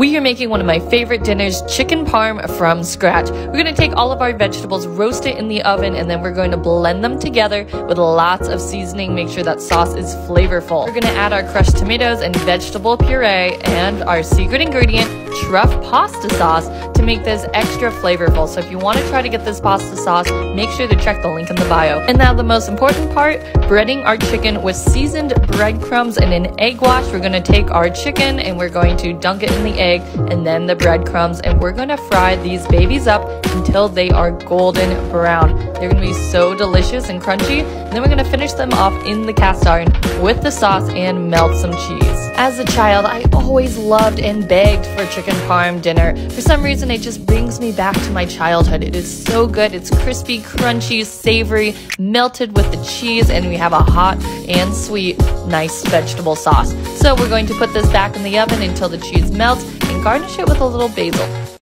We are making one of my favorite dinners, chicken parm from scratch. We're going to take all of our vegetables, roast it in the oven, and then we're going to blend them together with lots of seasoning. Make sure that sauce is flavorful. We're going to add our crushed tomatoes and vegetable puree and our secret ingredient, truff pasta sauce, to make this extra flavorful. So if you want to try to get this pasta sauce, make sure to check the link in the bio. And now the most important part, breading our chicken with seasoned breadcrumbs and an egg wash. We're going to take our chicken and we're going to dunk it in the egg and then the breadcrumbs, and we're going to fry these babies up until they are golden brown. They're going to be so delicious and crunchy, and then we're going to finish them off in the cast iron with the sauce and melt some cheese. As a child, I always loved and begged for chicken parm dinner. For some reason, it just brings me back to my childhood. It is so good. It's crispy, crunchy, savory, melted with the cheese, and we have a hot and sweet, nice vegetable sauce. So we're going to put this back in the oven until the cheese melts and garnish it with a little basil.